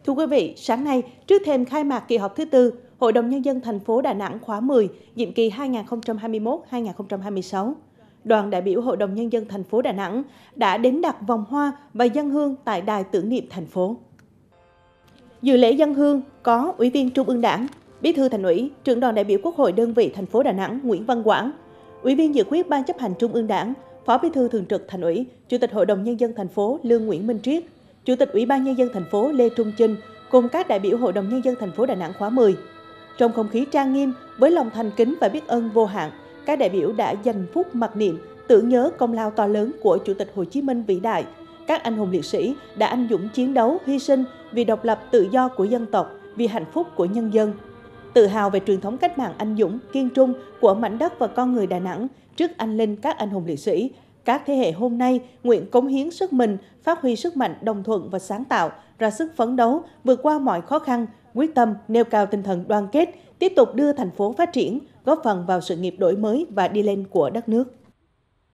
Thưa quý vị, sáng nay, trước thềm khai mạc kỳ họp thứ tư, Hội đồng Nhân dân thành phố Đà Nẵng khóa 10, nhiệm kỳ 2021-2026, đoàn đại biểu Hội đồng Nhân dân thành phố Đà Nẵng đã đến đặt vòng hoa và dâng hương tại Đài tưởng niệm thành phố. Dự lễ dâng hương có Ủy viên Trung ương Đảng, Bí thư Thành ủy, Trưởng đoàn đại biểu Quốc hội đơn vị thành phố Đà Nẵng Nguyễn Văn Quảng, Ủy viên dự khuyết Ban chấp hành Trung ương Đảng, Phó Bí thư Thường trực Thành ủy, Chủ tịch Hội đồng Nhân dân thành phố Lương Nguyễn Minh Triết, Chủ tịch Ủy ban Nhân dân thành phố Lê Trung Chinh cùng các đại biểu Hội đồng Nhân dân thành phố Đà Nẵng khóa 10. Trong không khí trang nghiêm, với lòng thành kính và biết ơn vô hạn, các đại biểu đã dành phút mặc niệm, tưởng nhớ công lao to lớn của Chủ tịch Hồ Chí Minh vĩ đại, các anh hùng liệt sĩ đã anh dũng chiến đấu, hy sinh vì độc lập tự do của dân tộc, vì hạnh phúc của nhân dân. Tự hào về truyền thống cách mạng anh dũng, kiên trung của mảnh đất và con người Đà Nẵng trước anh linh các anh hùng liệt sĩ, các thế hệ hôm nay nguyện cống hiến sức mình, phát huy sức mạnh đồng thuận và sáng tạo, ra sức phấn đấu, vượt qua mọi khó khăn, quyết tâm nêu cao tinh thần đoàn kết, tiếp tục đưa thành phố phát triển, góp phần vào sự nghiệp đổi mới và đi lên của đất nước.